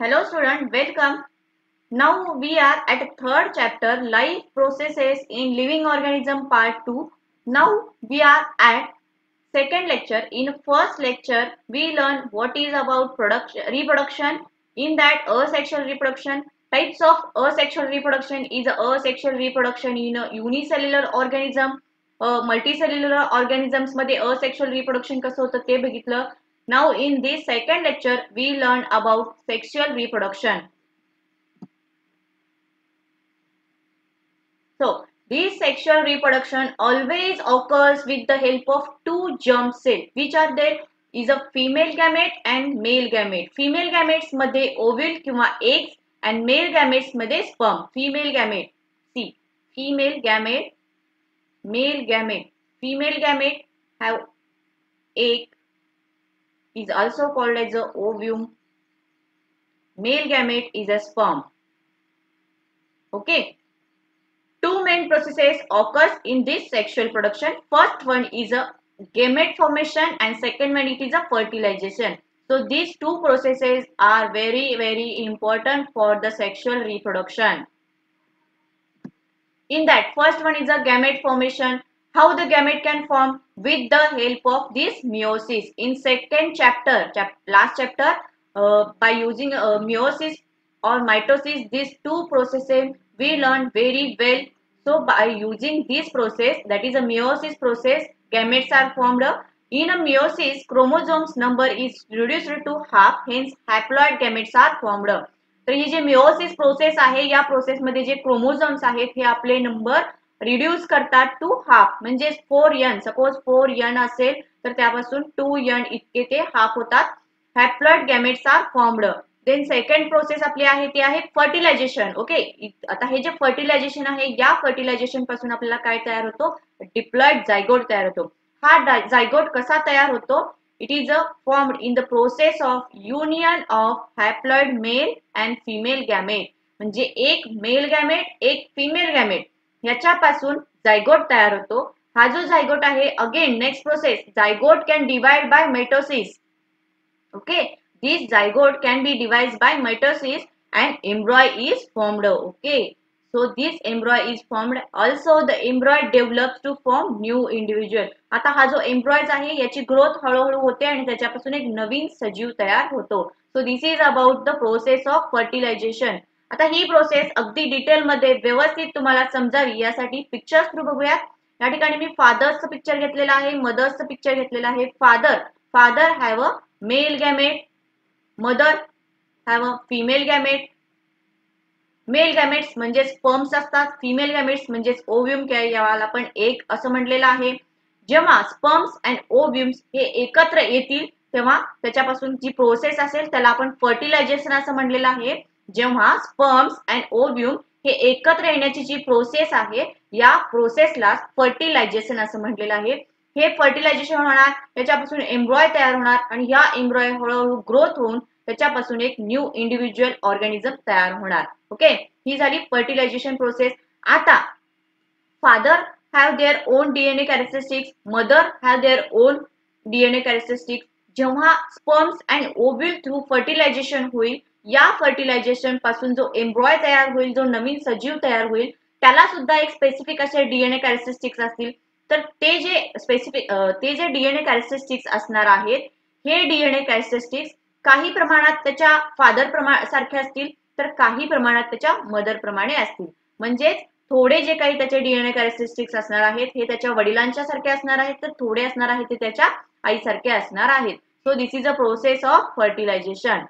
Hello student, welcome. Now we are at third chapter life processes in living organism part 2. Now we are at second lecture. In first lecture we learn what is about reproduction. In that asexual reproduction, types of asexual reproduction is asexual reproduction in a unicellular organism. Multicellular organisms मध्ये asexual reproduction कसं होतं ते बघितलं. Now in this second lecture we learn about sexual reproduction. So this sexual reproduction always occurs with the help of two germ cells, which are there is a female gamete and male gamete. Female gametes मध्ये ovule किंवा eggs and male gametes मध्ये sperm. Female gamete, see, female gamete, male gamete. Female gamete have egg, is also called as a ovum. Male gamete is a sperm. Okay. Two main processes occurs in this sexual production. First one is a gamete formation and second one it is a fertilization. So these two processes are very important for the sexual reproduction. In that first one is a gamete formation. How the gamete can form? With the help of this meiosis. In second chapter, last chapter, by using meiosis or mitosis, these two processes we learned very well. So by using this process, that is a meiosis process, gametes are formed. In a meiosis, chromosomes number is reduced to half, hence haploid gametes are formed. तर ही जी meiosis process आहे या process मध्ये जे chromosomes आहेत हे आपले number reduce करतात to half. म्हणजे 4n, सपोज 4n असेल तर त्यापासून 2n इतके ते हाफ होतात. Haploid gametes are formed. Then second process आपली आहे ती आहे फर्टिलायझेशन. ओके, आता हे जे फर्टिलायझेशन आहे या फर्टिलायझेशन पासून आपल्याला काय तयार होतो? डिप्लॉइड जायगोट तयार होतो. हा जायगोट कसा तयार होतो? It is formed in the process of union of haploid male and female gamete. म्हणजे एक मेल गॅमेट एक फिमेल गॅमेट याच्यापासून जायगोट तयार होतो. हा जो जायगोट आहे, again next process, zygote can divide by mitosis. Okay, this zygote can be divided by mitosis and embryo is formed. Okay, so this embryo is formed. Also the embryo develops to form new individual. आता हा जो embryos आहे याची growth हळूहळू होते आणि त्याच्यापासून एक नवीन सजीव तयार होतो. So this is about the process of fertilization. आता ही प्रोसेस अगदी डिटेल मध्ये व्यवस्थित तुम्हाला समजावी यासाठी पिक्चर्स थ्रू बघूया. या ठिकाणी मी फादर्सचं पिक्चर घेतलेलं आहे, मदर्सचं पिक्चर घेतलेलं आहे. Father have a male gamete, mother have a female gamete. Male gametes म्हणजे स्पर्म्स असतात, फिमेल गॅमेट्स म्हणजे ओव्ह्यूम, याला आपण एक असं म्हटलेलं आहे. जेव्हा स्पर्म्स अँड ओव्ह्यूम्स हे एकत्र येतील तेव्हा त्याच्यापासून जी प्रोसेस असेल त्याला आपण फर्टिलायझेशन असं म्हटलेलं आहे. जेव्हा स्पर्म्स अँड ओव्ह्यूम हे एकत्र येण्याची जी प्रोसेस आहे या प्रोसेसला फर्टिलायझेशन असं म्हटलेलं आहे. हे फर्टिलायझेशन होणार, त्याच्यापासून एम्ब्रॉय तयार होणार आणि या एम्ब्रॉय हळूहळू ग्रोथ होऊन त्याच्यापासून एक न्यू इंडिव्हिज्युअल ऑर्गॅनिझम तयार होणार. ओके, ही झाली फर्टिलायझेशन प्रोसेस. आता father have their own DNA characteristics, mother have their own DNA characteristics. जेव्हा sperms and ovule through fertilization होईल, या फर्टिलायझेशन पासून जो एम्ब्रॉय तयार होईल, जो नवीन सजीव तयार होईल, त्याला सुद्धा एक स्पेसिफिक असे डीएनए कॅरेक्टरिस्टिक्स असतील. तर ते जे डीएनए कॅरेक्टरिस्टिक्स असणार आहेत, हे डीएनए कॅरेक्टरिस्टिक्स काही प्रमाणात त्याच्या फादर सारखे असतील तर काही प्रमाणात त्याच्या मदर प्रमाणे असतील. म्हणजेच थोडे जे काही त्याचे डीएनए कॅरेक्टरिस्टिक्स असणार आहेत हे त्याच्या वडिलांच्या सारखे असणार आहेत, तर थोडे असणार आहेत ते त्याच्या आईसारखे असणार आहेत. So this is a process of fertilization.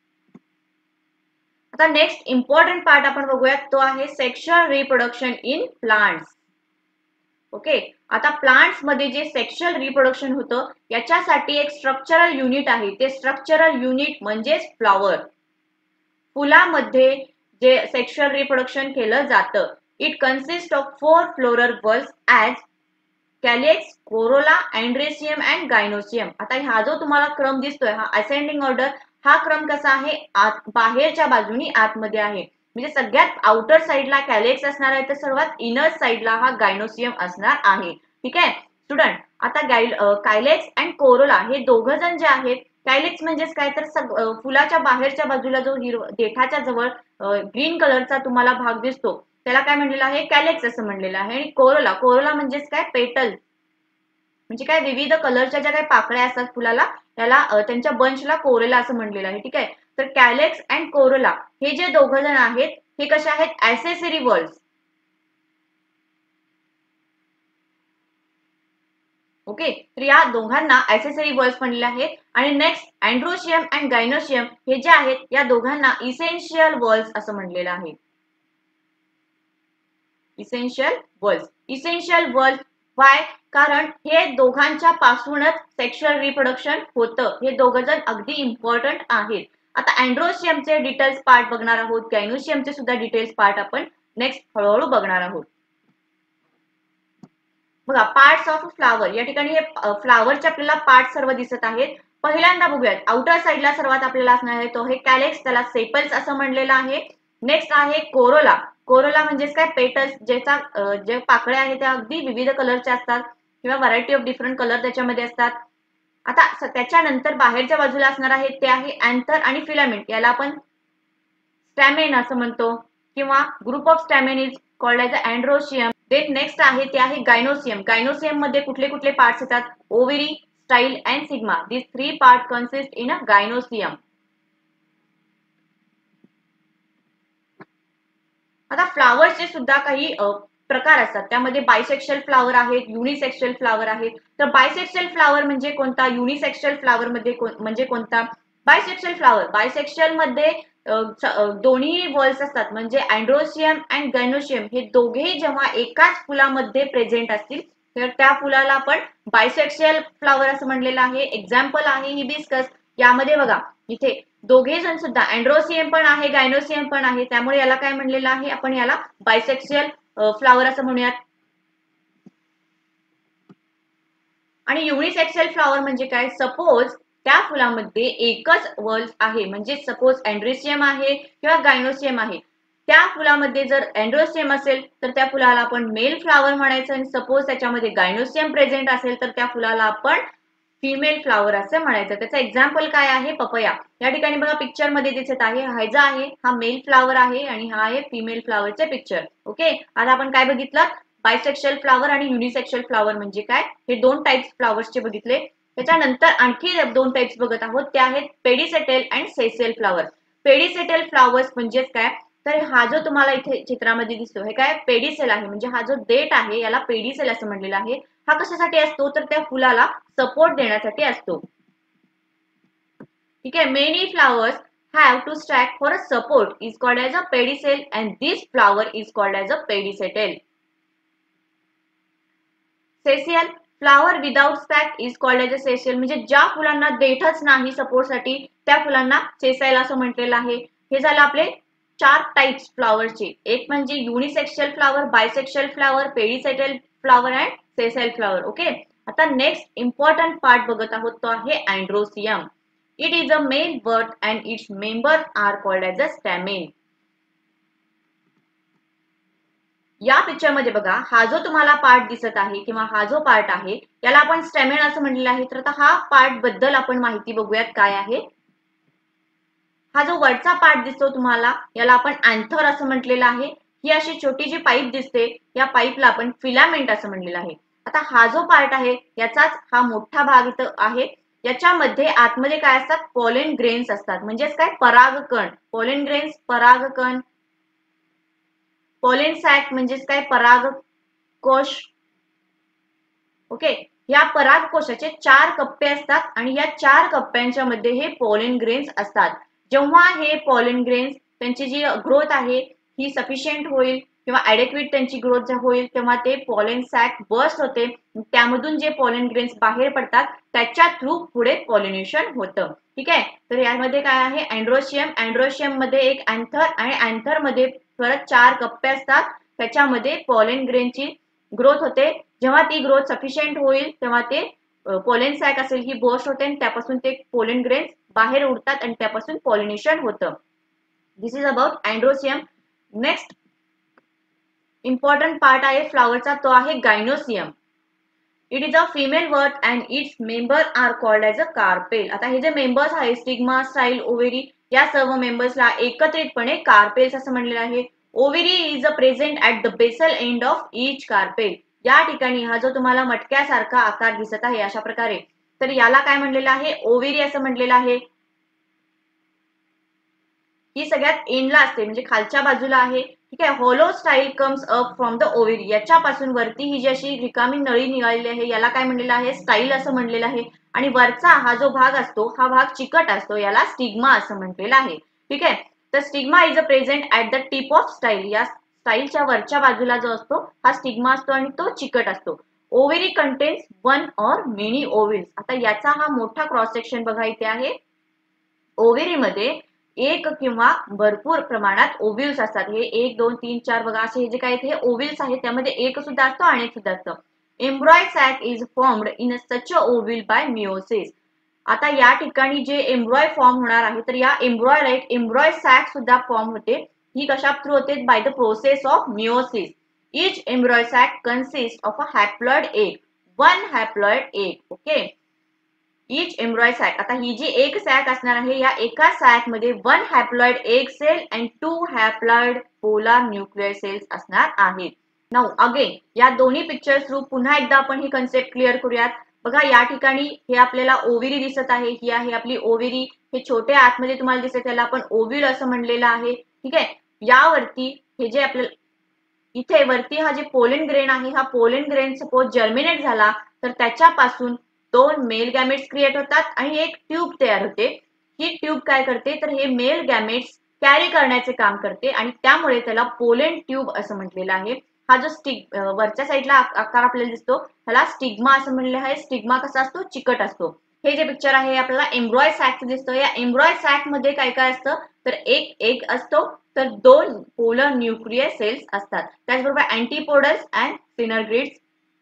आता नेक्स्ट इम्पॉर्टंट पार्ट आपण बघूयात, तो आहे sexual reproduction in plants. Okay, आता प्लांट्स मध्ये जे सेक्शुअल रिप्रोडक्शन होतं याच्यासाठी एक स्ट्रक्चरल युनिट आहे. ते स्ट्रक्चरल युनिट म्हणजेच फ्लॉवर. फुलामध्ये जे सेक्शुअल रिप्रोडक्शन केलं जातं, it consists of 4 floral bulbs as calyx, corolla, androecium and gynoecium. आता हा जो तुम्हाला क्रम दिसतोय हा असेंडिंग ऑर्डर, हा क्रम कसा आहे? बाहेरच्या बाजूनी आतमध्ये आहे. म्हणजे सगळ्यात आउटर साइडला कॅलेक्स असणार आहे तर सर्वात इनर साइडला हा गायनोसियम असणार आहे. ठीक आहे स्टुडंट. आता कायलेक्स अँड कोरोला हे दोघं जण जे आहेत कॅलेक्स म्हणजेच काय तर फुलाच्या बाहेरच्या बाजूला जो देठाच्या जवळ ग्रीन कलरचा तुम्हाला भाग दिसतो त्याला काय म्हणलेलं आहे, कॅलेक्स असं म्हणलेलं आहे. आणि कोरोला, कोरोला म्हणजेच काय, पेटल म्हणजे काय, विविध कलरच्या ज्या काही पाकळ्या असतात फुलाला त्याला त्यांच्या बंचला कोरोला असं म्हणलेलं आहे. ठीक आहे, तर कॅलेक्स अँड कोरोला हे जे दोघं जण आहेत हे कसे आहेत, ॲसेसरी वर्ड्स. ओके, तर या दोघांना ॲसेसरी वर्ड्स म्हणलेले आहेत. आणि नेक्स्ट अँड्रोशियम अँड गायनोशियम हे जे आहेत या दोघांना इसेन्शियल वर्ड्स असं म्हणलेलं आहे. Essential words, essential words why, कारण हे दोघांच्या पासूनच सेक्शुअल रिप्रोडक्शन होतं. हे दोघं जण अगदी इम्पॉर्टंट आहेत. आता अँड्रोशियमचे डिटेल्स पार्ट बघणार आहोत, गायनोशियमचे सुद्धा डिटेल्स पार्ट आपण नेक्स्ट हळूहळू बघणार आहोत. बघा, पार्ट्स ऑफ फ्लावर, या ठिकाणी हे फ्लावरचे आपल्याला पार्ट सर्व दिसत आहेत. पहिल्यांदा बघूयात, आउटर साइडला सर्वात आपल्याला असणार आहे तो आहे कॅलेक्स, त्याला सेपल्स असं म्हणलेलं आहे. नेक्स्ट आहे कोरोला, कोरोला म्हणजेच काय, पेटल्स, ज्याचा जे पाकळ्या आहेत त्या अगदी विविध कलरच्या असतात किंवा व्हरायटी ऑफ डिफरंट कलर त्याच्यामध्ये असतात. आता त्याच्यानंतर बाहेरच्या बाजूला असणार आहे ते आहे अँथर आणि फिलामेंट, याला आपण स्टॅमेन असं म्हणतो किंवा group of stamen is called as androecium. Then next आहे ते आहे गायनोसियम. गायनोसियम मध्ये कुठले कुठले पार्ट्स येतात, ovary, style and sigma. This 3 part consist in a gynoecium. आता फ्लावर्सचे सुद्धा काही प्रकार असतात, त्यामध्ये बायसेक्शुअल फ्लावर आहेत, युनिसेक्शुअल फ्लावर आहेत. तर बायसेक्शुअल फ्लावर म्हणजे कोणता, युनिसेक्शुअल फ्लावर मध्ये म्हणजे कोणता. बायसेक्शुअल फ्लावर, बायसेक्शुअल मध्ये दोन्ही वर्ल्स असतात, म्हणजे अँड्रोशियम अँड गायनोशियम हे दोघेही जेव्हा एकाच फुलामध्ये प्रेझेंट असतील तर त्या फुलाला आपण बायसेक्शुअल फ्लावर असं म्हणलेलं आहे. एक्झाम्पल आहे हिबिस्कस, यामध्ये बघा इथे दोघे जण सुद्धा अँड्रोसियम पण आहे, गायनोसियम पण आहे, त्यामुळे याला काय म्हणलेलं आहे आपण, याला बायसेक्शुअल फ्लावर असं म्हणूयात. आणि युनिसेक्शुअल फ्लावर म्हणजे काय, सपोज त्या फुलामध्ये एकच वर्ल्ड आहे, म्हणजे सपोज अँड्रोसियम आहे किंवा गायनोसियम आहे, त्या फुलामध्ये जर अँड्रोसियम असेल तर त्या फुलाला आपण मेल फ्लावर म्हणायचं, आणि सपोज त्याच्यामध्ये गायनोसियम प्रेझेंट असेल तर त्या फुलाला आपण फिमेल फ्लावर असं म्हणायचं. त्याचं एक्झाम्पल काय आहे, पपया. या ठिकाणी बघा पिक्चर मध्ये दिसत आहे, हा जो आहे हा मेल फ्लावर आहे आणि हा आहे फिमेल फ्लावरचे पिक्चर. ओके, आता आपण काय बघितलं, बायसेक्शुअल फ्लावर आणि युनिसेक्शुअल फ्लावर म्हणजे काय, हे दोन टाइप्स फ्लावर्सचे बघितले. त्याच्यानंतर आणखी दोन टाइप्स बघत आहोत, ते आहेत pedicellate and sessile flower. Pedicellate flowers म्हणजेच काय, तर हा जो तुम्हाला इथे चित्रामध्ये दिसतो हे काय, पेडिसेल आहे, म्हणजे हा जो देठ आहे याला पेडिसेल असं म्हणलेलं आहे. हा कशासाठी असतो, तर त्या फुलाला सपोर्ट देण्यासाठी असतो. ठीक आहे, many flowers have to stack for a support is called as a pedicel and this flower is called as a pedicetal. Sessile flower without stalk is called as a sessile, म्हणजे ज्या फुलांना देठच नाही सपोर्टसाठी त्या फुलांना सेसाईल असं म्हटलेलं आहे. हे झालं आपले 4 टाइप्स फ्लावरचे, एक म्हणजे unisexual flower, bisexual flower, pedicellate flower and sessile flower. Okay, आता नेक्स्ट इम्पॉर्टंट पार्ट बघत आहोत तो आहे androecium. It is a male बर्ड and its members are called as a stamen. या पिक्चर मध्ये बघा, हा जो तुम्हाला पार्ट दिसत आहे किंवा हा जो पार्ट आहे याला आपण स्टॅमेन असं म्हणलेलं आहे. तर आता हा पार्ट बद्दल आपण माहिती बघूयात काय आहे. हा जो वरचा पार्ट दिसतो तुम्हाला याला आपण अँथर असं म्हटलेलं आहे. ही अशी छोटी जी पाईप दिसते या पाईपला आपण फिलामेंट असं म्हणलेलं आहे. आता हा जो पार्ट आहे याचाच हा मोठा भाग इथं आहे. याच्यामध्ये आतमध्ये काय असतात, पॉलेन ग्रेन्स असतात, म्हणजेच काय, परागकण. पॉलेन ग्रेन्स, परागकण. पॉलेन सॅक म्हणजेच काय, परागकोश. ओके, या परागकोशाचे 4 कप्पे असतात आणि या 4 कप्प्यांच्या मध्ये हे पॉलेन ग्रेन्स असतात. जेव्हा हे पॉलेन ग्रेन्स त्यांची जी ग्रोथ आहे ही सफिशियंट होईल किंवा ॲडेक्वेट त्यांची ग्रोथ होईल तेव्हा ते पॉलेन सॅक बर्स्ट होते, त्यामधून जे पॉलेन ग्रेन्स बाहेर पडतात त्याच्या थ्रू पुढे पॉलिनेशन होतं. ठीक आहे, तर यामध्ये काय आहे, अँड्रोशियम. अँड्रोशियम मध्ये एक अँथर आणि अँथर मध्ये परत 4 कप्पे असतात, त्याच्यामध्ये पॉलेन ग्रेनची ग्रोथ होते. जेव्हा ती ग्रोथ सफिशियंट होईल तेव्हा ते पॉलेन सॅक असेल ही बर्स्ट होते आणि त्यापासून ते पॉलेन ग्रेन्स बाहेर उडतात आणि त्यापासून पॉलिनेशन होतं. This is about androecium. Next important part आहे फ्लावरचा तो आहे gynoecium. It is a female whorl and its member are called as a carpel. आता हे जे मेंबर्स आहे स्टिग्मा, स्टाईल, ओव्हेरी या सर्व मेंबर्सला एकत्रितपणे कार्पेल्स असं म्हणलेलं आहे. Ovary is a present at the basal end of each carpel. या ठिकाणी हा जो तुम्हाला मटक्यासारखा आकार दिसत आहे अशा प्रकारे, तर याला काय म्हणलेलं आहे, ओव्हेरी असं म्हणलेलं आहे. ही सगळ्यात एंडला असते म्हणजे खालच्या बाजूला आहे. ठीक आहे. Hollow style comes up from the ovary. याच्यापासून वरती ही जी अशी रिकामी नळी निघालेली आहे याला काय म्हणलेलं आहे, स्टाईल असं म्हणलेलं आहे. आणि वरचा हा जो भाग असतो हा भाग चिकट असतो, याला स्टिग्मा असं म्हटलेलं आहे. ठीक आहे. तर stigma is a present at the tip of style. या स्टाईलच्या वरच्या बाजूला जो असतो हा स्टिग्मा असतो आणि तो चिकट असतो. Ovary contains one or many ovules. आता याचा हा मोठा क्रॉस सेक्शन बघा इथे आहे. ओव्हेरीमध्ये एक किंवा भरपूर प्रमाणात ओव्हिल्स असतात. हे 1 2 3 4 बघा असे हे जे काय हे ओव्हिल्स आहेत त्यामध्ये एक सुद्धा असतो आणि एक सुद्धा असतं. Embryo sac is formed in such a ovule by meiosis. आता या ठिकाणी जे एम्ब्रॉय फॉर्म होणार आहे तर या एम्ब्रॉयला एक एम्ब्रॉय सॅक सुद्धा फॉर्म होते. ही कशा थ्रू होते, by the process of meiosis. Each embryo sac consist of a haploid egg, one haploid egg. Okay. Each embryo sac. आता ही जी एक सॅक असणार आहे या एका सॅक मध्ये one haploid egg cell and 2 haploid polar nuclear cells असणार आहेत. नाउ अगेन या दोन्ही पिक्चर्स थ्रू पुन्हा एकदा आपण ही कन्सेप्ट क्लिअर करूयात. बघा या ठिकाणी हे आपल्याला ओव्हेरी दिसत आहे. ही आहे आपली ओव्हेरी. हे छोटे आतमध्ये तुम्हाला दिसत त्याला आपण ओव्ह्यूल असं म्हणलेलं आहे. ठीक आहे. यावरती हे जे आपल्याला इथे वरती हा जे पोलन ग्रेन आहे हा पोलन ग्रेन सपोज जर्मिनेट झाला तर त्याच्यापासून 2 मेल गॅमेट्स क्रिएट होतात आणि एक ट्यूब तयार होते. ही ट्यूब काय करते तर हे मेल गॅमेट्स कॅरी करण्याचे काम करते आणि त्यामुळे त्याला पोलन ट्यूब असं म्हटलेलं आहे. हा जो वरच्या साईडला आकार आपल्याला दिसतो त्याला स्टिग्मा असं म्हणलेलं आहे. स्टिग्मा कसा असतो, चिकट असतो. हे जे पिक्चर आहे आपल्याला एम्ब्रॉय सॅक दिसतं. या एम्ब्रॉय सॅक मध्ये काय काय असतं तर एक एग असतो तर 2 पोलर न्यूक्लियर सेल्स असतात. त्याचबरोबर अँटीपोडल्स अँड सिनर्ग्रिड्स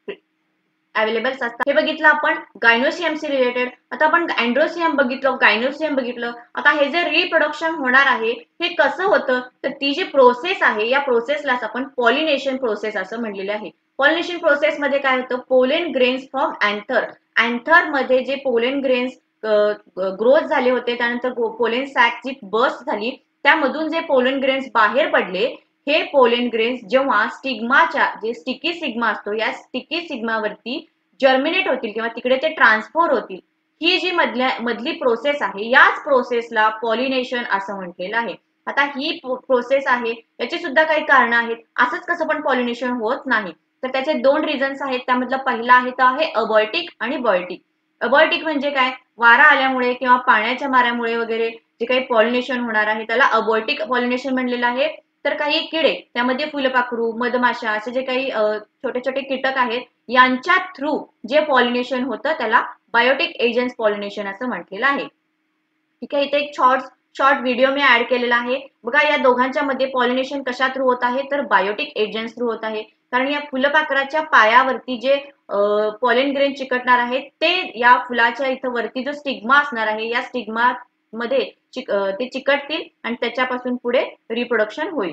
अवेलेबल असतात. हे बघितलं आपण गायनोसियमशी रिलेटेड. आता आपण अँड्रोसियम बघितलं, गायनोसियम बघितलं. आता हे जे रिप्रोडक्शन होणार आहे हे कसं होतं तर ती जी प्रोसेस आहे या प्रोसेसलाच आपण पॉलिनेशन प्रोसेस असं म्हणलेले आहे. पॉलिनेशन प्रोसेस मध्ये काय होतं, pollen grains from anther. Anther मध्ये जे पोलन ग्रेन्स ग्रोथ झाले होते त्यानंतर पोलन सॅक जी बर्स्ट झाली त्यामधून जे पोलन ग्रेन्स बाहेर पडले, हे पोलन ग्रेन्स जेव्हा स्टिग्माच्या जे स्टिकी सिग्मा असतो या स्टिकी सिग्मावरती जर्मिनेट होतील किंवा तिकडे ते ट्रान्सफर होतील, ही जी मधली प्रोसेस आहे याच प्रोसेसला पॉलिनेशन असं म्हटलेलं आहे. आता ही प्रोसेस आहे याची सुद्धा काही कारण आहेत. असंच कसं पण पॉलिनेशन होत नाही तर त्याचे 2 रिझन्स आहेत. त्यामधला पहिला आहे तर आहे अबॉयटिक आणि बॉयटिक. अबॉयटिक म्हणजे काय, वारा आल्यामुळे किंवा पाण्याच्या माऱ्यामुळे वगैरे जे काही पॉलिनेशन होणार आहे त्याला अबॉयटिक पॉलिनेशन म्हणलेलं आहे. तर काही किडे त्यामध्ये फुलपाखरू, मधमाशा असे जे काही छोटे छोटे कीटक आहेत यांच्या थ्रू जे पॉलिनेशन होतं त्याला बायोटिक एजंट्स पॉलिनेशन असं म्हटलेलं आहे. ठीक आहे. इथे एक शॉर्ट व्हिडिओ मी ऍड केलेला आहे. बघा या दोघांच्या मध्ये पॉलिनेशन कशा थ्रू होत आहे तर बायोटिक एजंट्स थ्रू होत आहे. कारण या फुलपाखराच्या पायावरती जे पॉलन ग्रेन चिकटणार आहे ते या फुलाच्या इथं वरती जो स्टिग्मा असणार आहे या स्टिग्मा मध्ये ते चिकटतील आणि त्याच्यापासून पुढे रिप्रोडक्शन होईल.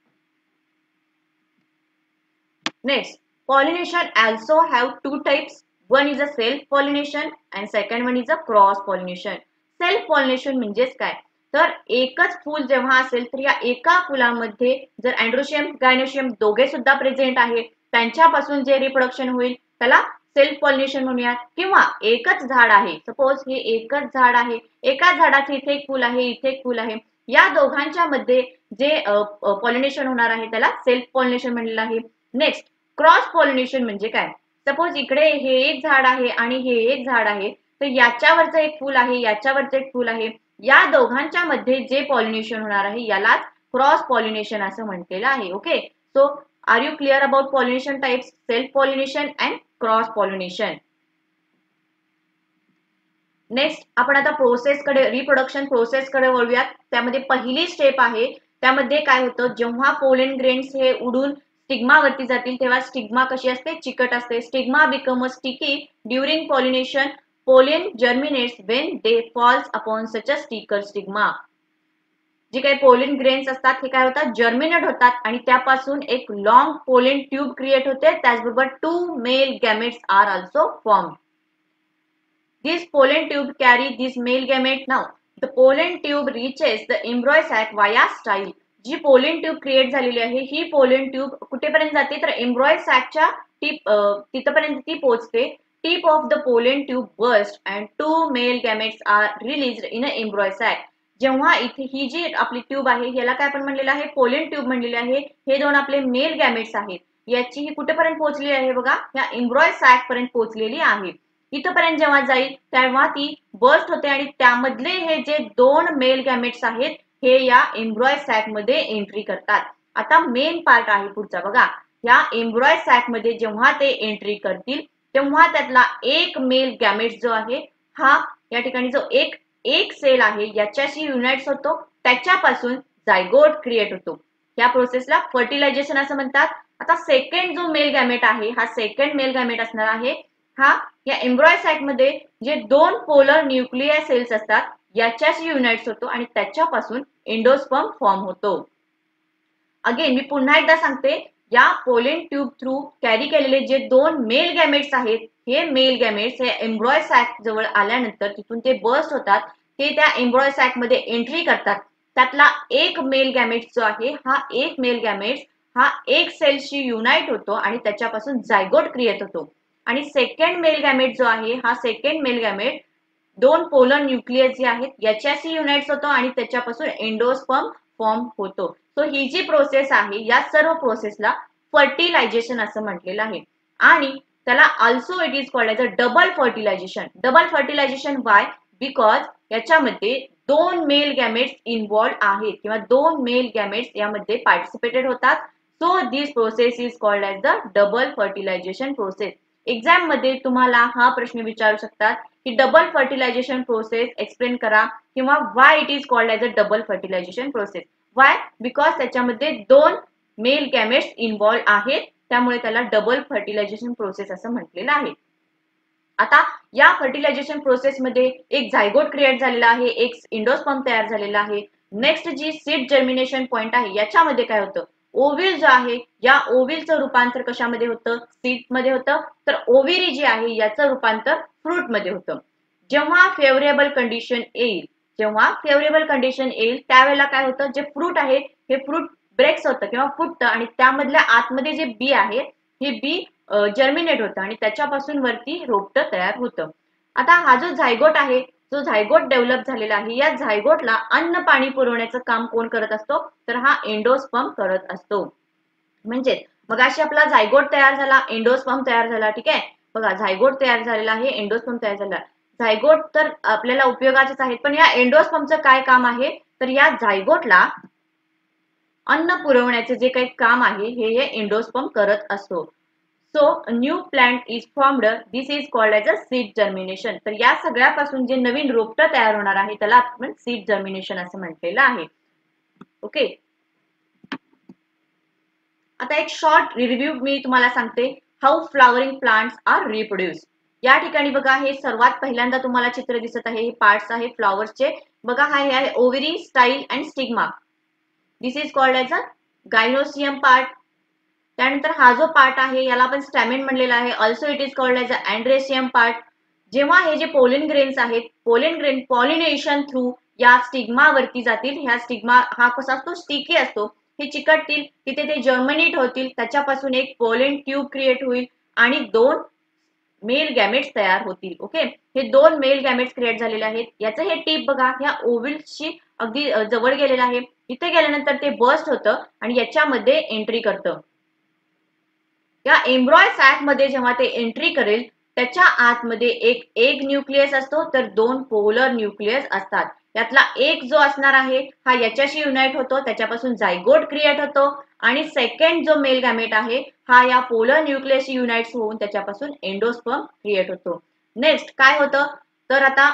Next, pollination also have 2 types. One is a self-pollination and second one is a cross-pollination. Self-pollination म्हणजेच काय तर एकच फूल जेव्हा असेल तर या एका फुलामध्ये जर अँड्रोशियम गायनोशियम दोघे सुद्धा प्रेझेंट आहे त्यांच्यापासून जे रिप्रोडक्शन होईल त्याला सेल्फ पॉलिनेशन म्हणूयात. किंवा एकच झाड आहे, सपोज हे एकच झाड आहे, एकाच झाडाचे इथे एक फूल आहे इथे एक फूल आहे, या दोघांच्या मध्ये जे पॉलिनेशन होणार आहे त्याला सेल्फ पॉलिनेशन म्हणलेलं आहे. नेक्स्ट, क्रॉस पॉलिनेशन म्हणजे काय, सपोज इकडे हे एक झाड आहे आणि हे एक झाड आहे तर याच्यावरचं एक फूल आहे याच्यावरचं एक फूल आहे, या दोघांच्या मध्ये जे पॉलिनेशन होणार आहे यालाच क्रॉस पॉलिनेशन असं म्हटलेलं आहे. Okay. So are you clear about pollination types, self pollination and cross pollination. Next आपण आता प्रोसेसकडे, रिप्रोडक्शन प्रोसेसकडे वळूयात. त्यामध्ये पहिली स्टेप आहे त्यामध्ये काय होतं, जेव्हा पोलन ग्रेन्स हे उडून स्टिग्मावरती जातील तेव्हा स्टिग्मा कशी असते, चिकट असते. Stigma become a sticky during pollination. Pollen germinates when they falls upon such a sticker stigma. जे काही पोलन ग्रेन्स असतात हे काय होतात, जर्मिनेट होतात आणि त्यापासून एक लॉंग पोलन ट्यूब क्रिएट होते. त्याचबरोबर 2 male gametes are also form. This pollen tube carry this male gamete. Now, the pollen tube reaches the embryo sac via style. जी पोलन ट्यूब क्रिएट झालेली आहे ही पोलन ट्यूब कुठेपर्यंत जाते तर एम्ब्रॉय सॅकच्या तिथपर्यंत ती पोहोचते. Tip of the pollen tube burst and 2 male gametes are released in a embryo sac. जेव्हा इथे ही जी आपली ट्यूब आहे याला काय आपण म्हणलेलं आहे, पोलन ट्यूब म्हणलेली आहे. हे दोन आपले मेल गॅमेट्स आहेत. याची ही कुठेपर्यंत पोहोचली आहे बघा, या एम्ब्रॉय सॅक पर्यंत पोहोचलेली आहे. इथपर्यंत जेव्हा जाईल तेव्हा ती बर्स्ट होते आणि त्यामधले हे जे 2 मेल गॅमेट्स आहेत हे या एम्ब्रॉय सॅक मध्ये एंट्री करतात. आता मेन पार्ट आहे पुढचा बघा, या एम्ब्रॉय सॅक मध्ये जेव्हा ते एंट्री करतील तेव्हा त्यातला एक मेल गॅमेट जो आहे हा या ठिकाणी जो एक सेल आहे याच्याशी युनाइट्स होतो, त्याच्यापासून जायगोट क्रिएट होतो. या प्रोसेसला फर्टिलायझेशन असं म्हणतात. आता सेकंड जो मेल गॅमेट आहे हा सेकंड मेल गॅमेट असणार आहे हा या एम्ब्रॉय सॅक मध्ये जे 2 पोलर न्यूक्लियर सेल्स असतात याच्याशी युनाइट्स होतो आणि त्याच्यापासून एंडोस्पर्म फॉर्म होतो. अगेन मी पुन्हा एकदा सांगते, या पोलन ट्यूब थ्रू कॅरी केलेले जे 2 मेल गॅमेट्स आहेत हे मेल गॅमेट्स हे एम्ब्रॉय सॅक जवळ आल्यानंतर तिथून ते बर्स्ट होतात, ते त्या एम्ब्रॉय सॅक मध्ये एंट्री करतात. त्यातला एक मेल गॅमेट जो आहे हा एक मेल गॅमेट हा एक सेलशी युनाइट होतो आणि त्याच्यापासून जायगोट क्रिएट होतो. आणि सेकंड मेल गॅमेट जो आहे हा second male gamete 2 polar nucleus जे आहेत याच्याशी युनाइट्स होतो आणि त्याच्यापासून एंडोस्पर्म फॉर्म होतो. सो ही जी प्रोसेस आहे या सर्व प्रोसेसला फर्टिलायझेशन असं म्हटलेलं आहे. आणि त्याला also it is called as a double fertilization. Double fertilization why, because याच्यामध्ये 2 मेल गॅमेट्स इन्व्हॉल्व आहेत किंवा 2 मेल गॅमेट्स यामध्ये पार्टिसिपेटेड होतात. So this process is called as the double fertilization process. Exam मध्ये तुम्हाला हा प्रश्न विचारू शकतात की डबल फर्टिलायझेशन प्रोसेस एक्सप्लेन करा किंवा why it is called as a double fertilization process. Why, because त्याच्यामध्ये 2 मेल गॅमेट्स इन्व्हॉल्व आहेत, त्यामुळे त्याला डबल फर्टिलायझेशन प्रोसेस असं म्हटलेलं आहे. आता या फर्टिलायझेशन प्रोसेस मध्ये एक जायगोट क्रिएट झालेला आहे, एक एंडोस्पर्म तयार झालेला आहे. नेक्स्ट जी सीड जर्मिनेशन पॉइंट आहे याच्यामध्ये काय होतं, ओव्हिल जो आहे या ओव्हिलचं रूपांतर कशामध्ये होतं, सीड मध्ये होतं. तर ओव्हिरी जी आहे याचं रूपांतर फ्रूट मध्ये होतं. जेव्हा फेवरेबल कंडिशन येईल त्यावेळेला काय होतं, जे फ्रूट आहे हे फ्रूट ब्रेक्स होतं किंवा फुटतं आणि त्यामधल्या आतमध्ये जे बी आहे हे बी जर्मिनेट होतं आणि त्याच्यापासून वरती रोपटं तयार होतं. आता हा जो झायगोट आहे, जो झायगोट डेव्हलप झालेला आहे या झायगोटला अन्न पाणी पुरवण्याचं काम कोण करत असतो, तर हा एंडोस्पर्म करत असतो. म्हणजे मग अशी आपला झायगोट तयार झाला, एंडोस्पर्म तयार झाला. ठीक आहे, बघा झायगोट तयार झालेला आहे, एंडोस्पर्म तयार झाला. झायगोट तर आपल्याला उपयोगाचेच आहेत, पण या एंडोस्पर्मचं काय काम आहे, तर या झायगोटला अन्न पुरवण्याचे जे काही काम आहे हे एंडोस्पर्म करत असतो. So new plant is formed, this is called as a seed germination. तर या सगळ्यापासून जे नवीन रोपटं तयार होणार आहे त्याला आपण सीड जर्मिनेशन असं म्हटलेलं आहे. ओके, आता एक शॉर्ट रिव्ह्यू मी तुम्हाला सांगते, how flowering plants are reproduce. या ठिकाणी बघा हे सर्वात पहिल्यांदा तुम्हाला चित्र दिसत आहे, हे पार्ट्स आहे फ्लॉवरचे. बघा हा आहे ovary, style and stigma. This is called as a gynoecium part. त्यानंतर हा जो पार्ट आहे याला आपण स्टॅमेन म्हणलेला आहे, also it is called as a androecium part. जेव्हा हे जे पोलन ग्रेन्स आहेत, पोलन ग्रेन पॉलिनेशन थ्रू या स्टिग्मा वरती जातील. ह्या स्टिग्मा हा कसा असतो, स्टिकी असतो. हे चिकटतील, तिथे ते जर्मिनेट होतील, त्याच्यापासून एक पोलन ट्यूब क्रिएट होईल आणि 2 मेल गॅमेट्स तयार होतील. ओके, हे 2 मेल गॅमेट्स क्रिएट झालेले आहेत. याचं हे टिप बघा ह्या ओव्हिलशी अगदी जवळ गेलेलं आहे. इथे गेल्यानंतर ते बर्स्ट होतं आणि याच्यामध्ये एंट्री करतं. या एम्ब्रॉय सॅक मध्ये जेव्हा ते एंट्री करेल त्याच्या आतमध्ये एक न्यूक्लियस असतो तर 2 पोलर न्यूक्लियस असतात. यातला एक जो असणार आहे हा याच्याशी युनाइट होतो, त्याच्यापासून जायगोट क्रिएट होतो आणि सेकंड जो मेल गॅमेट आहे हा या पोलर न्यूक्लियसशी युनाइट्स होऊन त्याच्यापासून एंडोस्पर्म क्रिएट होतो. नेक्स्ट काय होतं, तर आता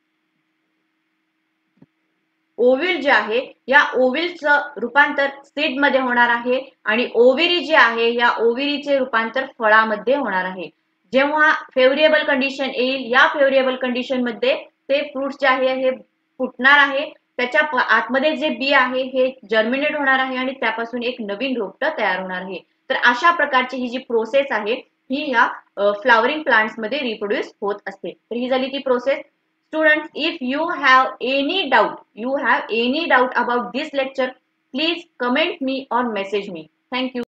ओव्हिल जे आहे या ओव्हिलचं रूपांतर सीड मध्ये होणार आहे आणि ओव्हिरी जे आहे या ओव्हिरीचे रूपांतर फळामध्ये होणार आहे. जेव्हा फेवरेबल कंडिशन येईल या फेवरेबल कंडिशन मध्ये ते फ्रूट्स जे आहे हे फुटणार आहे, त्याच्या आतमध्ये जे बी आहे हे जर्मिनेट होणार आहे आणि त्यापासून एक नवीन रोपटं तयार होणार आहे. तर अशा प्रकारची ही जी प्रोसेस आहे ही या फ्लावरिंग प्लांट्स मध्ये रिप्रोड्यूस होत असते. तर ही झाली ती process. Students, if you have any doubt about this lecture, please comment me or message me. Thank you.